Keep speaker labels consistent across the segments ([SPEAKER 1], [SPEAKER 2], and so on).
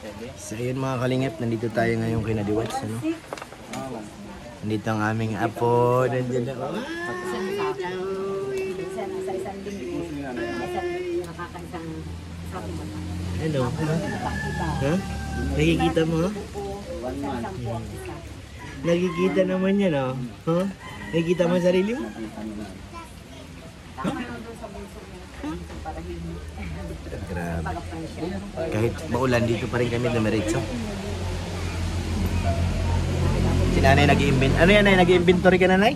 [SPEAKER 1] So yun mga kalingap, nandito tayo ngayon kay Nadiwats, ano? Nandito ang aming apo, nandiyan na. Hello. Ha? Nakikita mo? Nakikita naman yan, oh. Huh? Nakikita mo sarili mo? Huh? Grabe. Kahit maulan, dito pa rin kami dumiretso. Si nanay nag-i-invent. Ano yan, nay? Nag-i-inventory ka na, nay?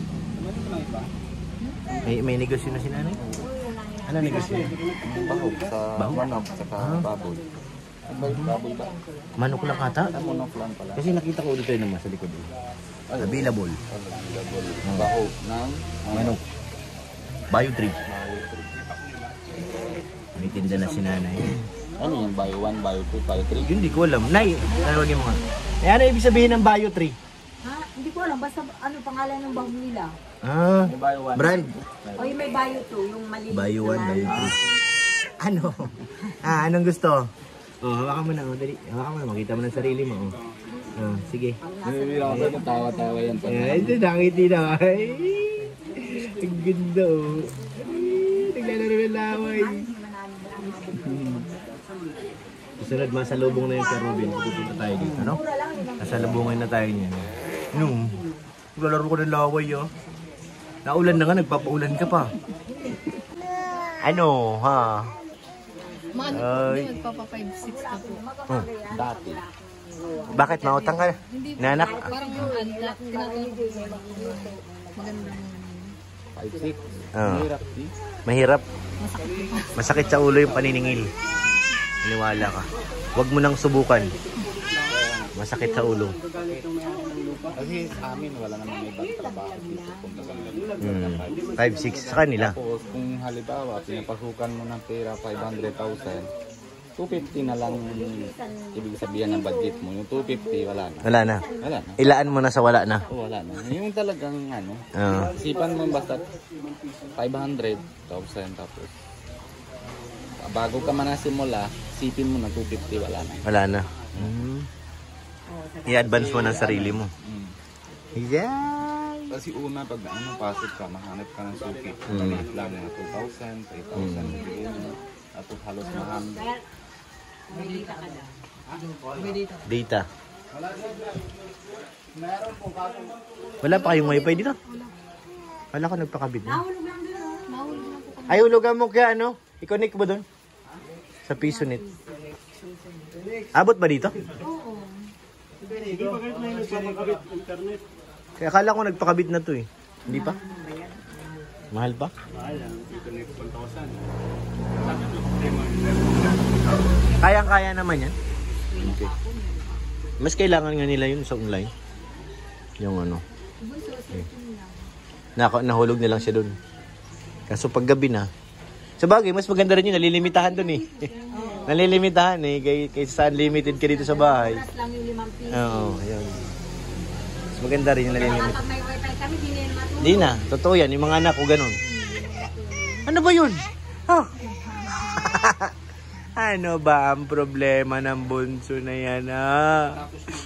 [SPEAKER 1] May negosyo na si nanay? Ano negosyo?
[SPEAKER 2] Bahog sa manok, saka baboy. Baboy ba?
[SPEAKER 1] Manok lang ata?
[SPEAKER 2] Manok lang pala.
[SPEAKER 1] Kasi nakita ko dito naman sa likod. Available.
[SPEAKER 2] Bahog ng
[SPEAKER 1] manok. Bio 3. May tinda na si nanay.
[SPEAKER 2] Ano yung Bio 1, Bio 2, Bio 3?
[SPEAKER 1] Yun, di ko alam. Nay, tanongin mo nga. Eh, ano ibig sabihin ng Bio 3?
[SPEAKER 3] Ha? Hindi ko alam. Basta ano pangalan ng bahog nila.
[SPEAKER 1] Ah, brand.
[SPEAKER 3] O yung may Bio 2, yung maliliit.
[SPEAKER 1] Bio 1, Bio 3. Ano? Anong gusto? Oh, hawakan mo na. Oh, dali. Hawakan mo na. Makita mo ng sarili mo. Oh. Sige.
[SPEAKER 2] Nabibira ko sa tawa-tawa yan.
[SPEAKER 1] Ay, nakiti na. Ay, ang ganda oh. Naglalaro ng laway. Susunod, masalubong na yung Robin. Pupunta tayo dito, no? Nasalubungan na tayo niya. Ano? Naglalaro ko ng laway, oh. Naulan na nga, nagpapaulan ka pa. Ano, ha?
[SPEAKER 4] Magpapa 5-6 ka po.
[SPEAKER 1] Oh.
[SPEAKER 2] Dati.
[SPEAKER 1] Bakit? Mautang ka? Nanak?
[SPEAKER 4] Parang yung unlock. Tinatawag ko maganda naman.
[SPEAKER 2] 5-6.
[SPEAKER 1] Mahirap. Mahirap. Masakit sa ulo yung paniningil. Maniwala ka. Huwag mo nang subukan. Masakit sa ulo.
[SPEAKER 2] Kasi sa amin, wala naman ibang trabaho dito.
[SPEAKER 1] 5-6 sa kanila.
[SPEAKER 2] Tapos kung halimbawa, pinapasukan mo ng pera 500,000, 250 na lang ibig sabihin ng budget mo. Yung 250, wala na.
[SPEAKER 1] Wala na.
[SPEAKER 2] Wala na.
[SPEAKER 1] Ilaan mo na sa wala na.
[SPEAKER 2] Oh, wala na. Yung talagang ano, isipan mo basta 500,000 tapos bago ka man nasimula, isipin mo na 250, wala na.
[SPEAKER 1] Wala na. I-advance mo ng sarili mo. Yeah.
[SPEAKER 2] Kasi una, pag pasok ka, mahanap ka ng suki. Maliit lang na 2,000, 3,000, bigyan mo. Tapos halos mahal.
[SPEAKER 1] Data. Wala pa kayong wifi dito? Wala ka nagpakabit na? Ay, hulugan mo kaya ano? I-connect mo doon? Sa PisoNet. Abot ba dito?
[SPEAKER 3] Oo.
[SPEAKER 1] Kaya akala ko nagpakabit na to eh. Hindi pa? Mahal pa? Kayang-kaya naman yan. Okay. Mas kailangan nga nila yun sa online. Yung ano. Okay. Nahulog na lang siya doon. Kaso pag gabi na. Sa bagay, mas maganda rin yun. Nalilimitahan doon eh. Nalilimitahan eh. Kaysa unlimited ka dito sa bahay.
[SPEAKER 3] Lang yung 5 piso.
[SPEAKER 1] Oo, yun. Mas maganda rin yung nalilimit.
[SPEAKER 3] Pag may wifi kami, di na matulog.
[SPEAKER 1] Hindi na. Totoo yan. Yung mga anak ko ganun. Ano ba yun? Huh? Ano ba ang problema ng bunso na yan, ha?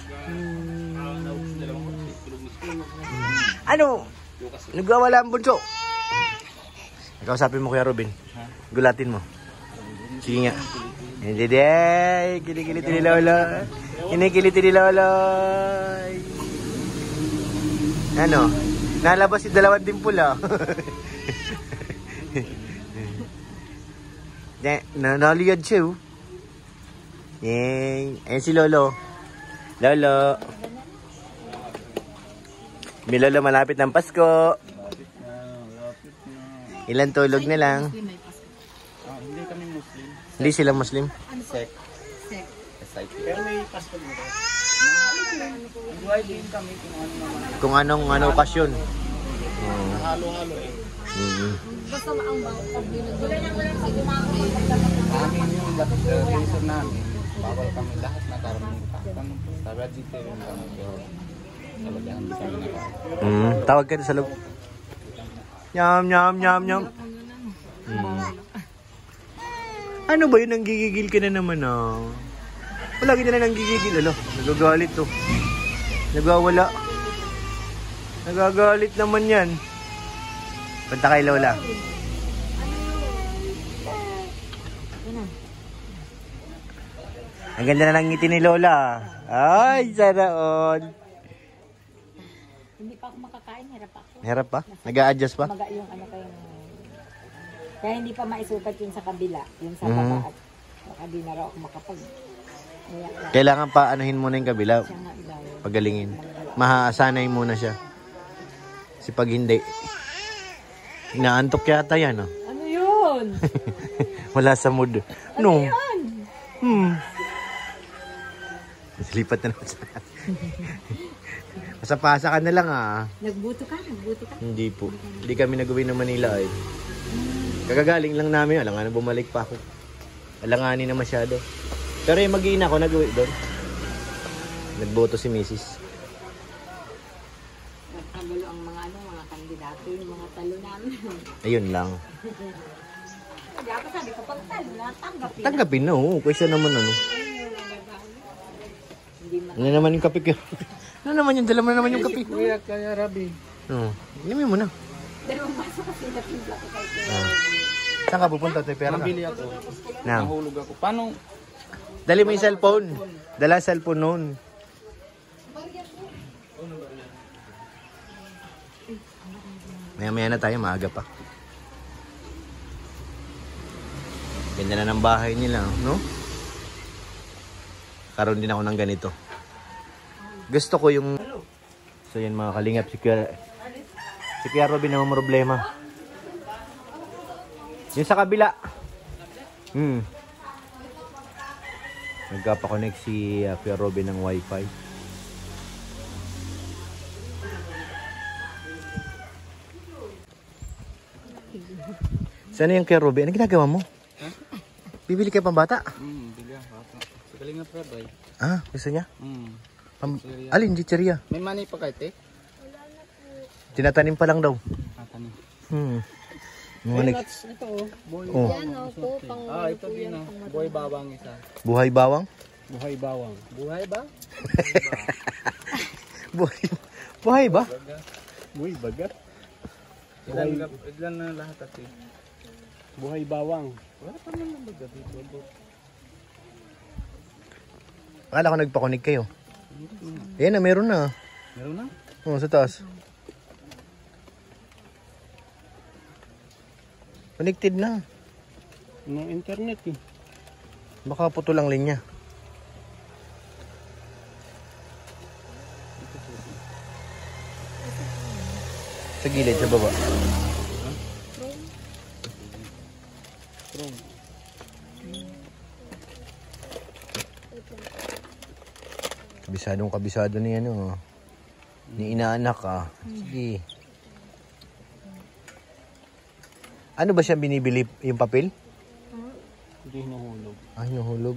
[SPEAKER 1] Ano? Nagwawala ang bunso. Nakausapin mo Kuya Robin. Gulatin mo. Sige nga. Hindi day. Kilikiliti ni Lolo. Kinikiliti ni Lolo. Ano? Nalabas si dalawang dimpula. Naliyad siya. Yay. Ayan si Lolo. Lolo. May Lolo, malapit ng Pasko. Ilan tulog na lang?
[SPEAKER 2] Hindi kami Muslim.
[SPEAKER 1] Hindi sila Muslim?
[SPEAKER 2] Sek.
[SPEAKER 4] Sek.
[SPEAKER 2] Pero may Pasko dito. Buhay din kami
[SPEAKER 1] Kung anong okasyon.
[SPEAKER 2] halo-halo eh.
[SPEAKER 4] Basta maambang pag binagyan kasi
[SPEAKER 2] Amin yung reason namin. Bawal kami lahat na karamihan. Sabi dito yung kami. Pero talagang hindi kami nakain.
[SPEAKER 1] Tawag ka sa loob. Nyam, nyam, nyam, nyam. Ano ba yun? Nanggigigil ka na naman, ah. Palagi na lang nanggigigil. Ano? Nagagalit to. Nagwawala. Nagagalit naman yan. Punta kay Lola. Ang ganda na ng ngiti ni Lola. Ay, sana all.
[SPEAKER 3] Hindi pa ako makakain, hirap ako.
[SPEAKER 1] Hirap pa? Nag-a-adjust pa?
[SPEAKER 3] Maga yung ano kayo. Kaya hindi pa maisukat yun sa kabila, yun sa baba. At baka di na raw ako makapag.
[SPEAKER 1] Kailangan pa anuhin muna yung kabila.
[SPEAKER 3] Siya nga ilaw.
[SPEAKER 1] Pagalingin. Mahasanay muna siya. Kasi pag hindi, inaantok yata yan. Oh.
[SPEAKER 3] Ano yun?
[SPEAKER 1] Wala sa mood. No.
[SPEAKER 3] Yan.
[SPEAKER 1] Lipat na naman sa Pasapasa ka na lang
[SPEAKER 3] Nagbuto ka?
[SPEAKER 1] Hindi po. Hindi kami nag-uwi ng Manila eh. Kagagaling lang namin. Alangan bumalik pa ako. Alanganin na masyado. Pero yung mag-iina ako nag-uwi doon. Nagboto si Mrs.
[SPEAKER 3] Nagkagulo ang mga mga kandidato, yung mga talo namin.
[SPEAKER 1] Ayun lang.
[SPEAKER 3] Dapat sabi ko, pag talo na, tanggapin.
[SPEAKER 1] Tanggapin na, oo. Kaysa naman Ano naman yung kape ko? Ano naman yung dala mo na naman yung kape?
[SPEAKER 2] Kuya, kaya Rabi.
[SPEAKER 1] Inumin mo na.
[SPEAKER 3] Dalawang baso kasi napigla ko kayo.
[SPEAKER 1] Saan ka pupunta? Tayo pera ka.
[SPEAKER 2] Nabili ako.
[SPEAKER 1] Na.
[SPEAKER 2] Nahulog ako. Paano?
[SPEAKER 1] Dali mo yung cellphone. Dala cellphone noon. Maya-maya na tayo, maaga pa. Ganda na ng bahay nila, no? Karoon din ako ng ganito. Gusto ko yung... So yan mga kalingap, si Kuya Robin ang problema. Yung sa kabila. Nagkapa-connect si Kuya Robin ng wifi. Saan yung Kuya Robin? Ano ginagawa mo? Bibili ka pang bata?
[SPEAKER 2] Bili ako. Sa Kalingap Rabay.
[SPEAKER 1] Gusto niya?
[SPEAKER 2] Alin,
[SPEAKER 1] chicheria?
[SPEAKER 2] May money pa kahit eh?
[SPEAKER 1] Tinatanim pa lang daw.
[SPEAKER 2] Tatanim.
[SPEAKER 1] Next.
[SPEAKER 2] Ito oh. Boy.
[SPEAKER 4] Yan po, pang
[SPEAKER 2] Ito din oh. Buhay bawang isa.
[SPEAKER 1] Buhay bawang?
[SPEAKER 2] Buhay bawang. Buhay ba?
[SPEAKER 1] Buhay ba?
[SPEAKER 2] Buhay baga. Ilan na lahat ati?
[SPEAKER 5] Buhay bawang.
[SPEAKER 2] Wala pa naman baga dito.
[SPEAKER 1] Akala ko nagpa-connect kayo. Ayan na, meron na.
[SPEAKER 2] Meron na?
[SPEAKER 1] Oo, sa taas. Connected na.
[SPEAKER 5] Ng internet eh.
[SPEAKER 1] Baka putol ang linya. Sa gilid, sa baba. Kabisado ni ano. Ni inaanak Sige. Ano ba siya binibili yung papel?
[SPEAKER 5] Hindi nahulog.
[SPEAKER 1] Nahulog.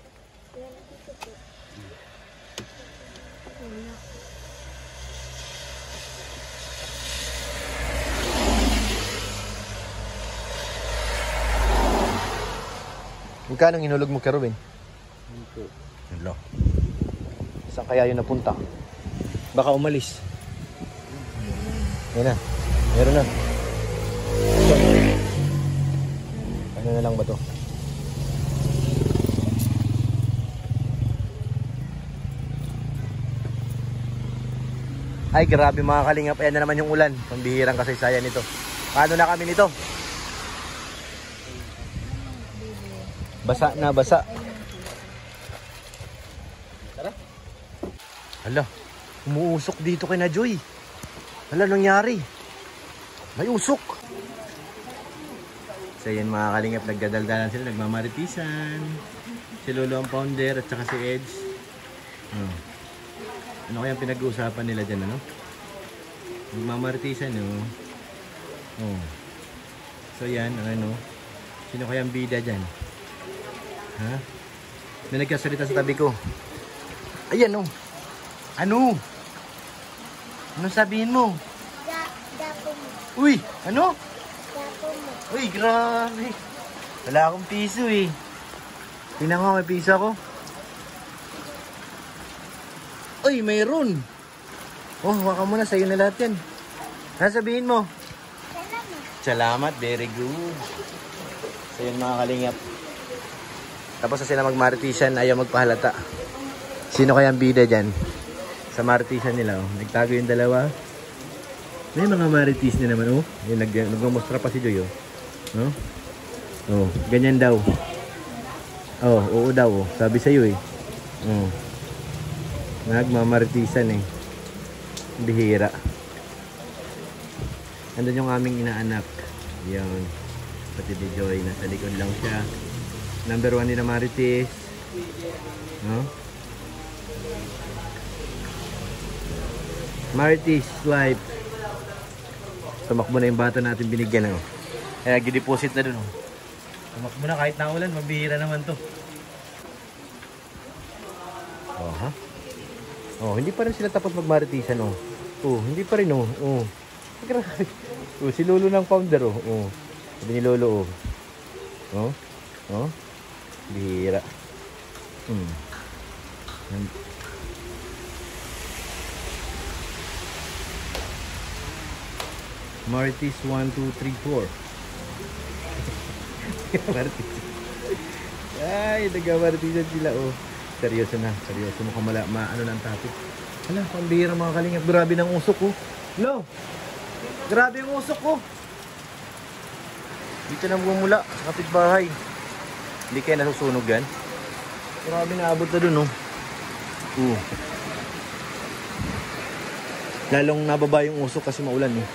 [SPEAKER 1] Magkano ang hinulog mo kay Robin? Hello. Saan kaya yun napunta? Baka umalis. Yan na. Meron na. Ano na lang ba to? Ay, grabe mga kalingap. Ayan na naman yung ulan. Pambihirang kasaysayan nito. Paano na kami nito? Basa na, basa.
[SPEAKER 2] Tara.
[SPEAKER 1] Hala, umuusok dito kay na Joy. Hala, nangyari? May usok. So yan mga kalingap, nagdadaldalan sila, nagmamaritisan. Si Lolo ang founder at saka si Edge. Ano kayang pinag-uusapan nila dyan, ano? Nagmamaritisan, no? So yan, ano? Sino kayang bida dyan? Ha? Na nagkasalita sa tabi ko. Ayan, no? Ano? Ano sabihin mo?
[SPEAKER 4] Dapo mo.
[SPEAKER 1] Uy, ano?
[SPEAKER 4] Dapo mo.
[SPEAKER 1] Uy, grabe. Wala akong piso eh. Tingnan ko, may piso ako. Uy, mayroon. Oh, waka mo na. Sa'yo na lahat yan. Sabihin mo. Salamat. Very good. So yun mga kalingap. Tapos na sila mag-maritisan. Ayaw magpahalata. Sino kaya ang bida dyan? Sa maritisan nila. Oh. Nagtago yung dalawa. May mga maritis na naman. Oh. Yung nagmumustra pa si Joy. Oh. No? Oh, ganyan daw. Oh, oo daw. Oh. Sabi sa'yo eh. Oh. Nagmamaritisan eh. Bihira. Andun yung aming inaanak. Yan. Pati di Joy. Nasa likod lang siya. Number 1 din na maritis. No? Maritis life. Tumakbo na yung bata natin binigyan. Oh. Kaya nag-deposit na dun. Oh. Tumakbo na kahit naulan. Mabihira naman to. Oh, ha? Oh, hindi pa rin sila tapos magmaritisan. Oh. Oh, hindi pa rin. Oh. Oh. Grabe. Oh, si Lolo ng founder. Oh. Oh. Sabi ni Lolo. Oh. Oh. Oh. Bihira. Maritis 1, 2, 3, 4. Maritis. Ay, nagka-maritisan sila. Oh. Seryoso na. Seryoso. Mukhang ano ng topic. Hala, pambihira mga kalingap. Grabe ng usok. Oh. Hello. Grabe yung usok. Oh. Dito na bumula. Kapitbahay. Hindi kaya nasusunog yan. Grabe na abot na dun, oh. Lalong nababa yung usok kasi maulan, eh.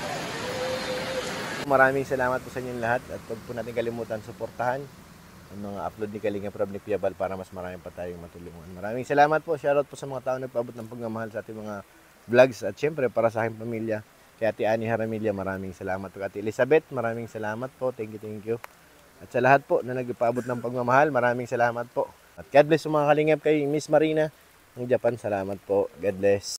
[SPEAKER 1] Maraming salamat po sa inyong lahat. At huwag po natin kalimutan suportahan ang mga upload ni Kalinga Prab ni Kuya Bal para mas marami pa tayong matulungan. Maraming salamat po. Shoutout po sa mga tao na nagpaabot ng pagmamahal sa ating mga vlogs. At syempre para sa aking pamilya. Kay Ate Ani Haramilya, maraming salamat po. Ate Elizabeth, maraming salamat po. Thank you. At sa lahat po na nagpaabot ng pagmamahal, maraming salamat po. At God bless sa mga kalingap kay Miss Marina ng Japan. Salamat po. God bless.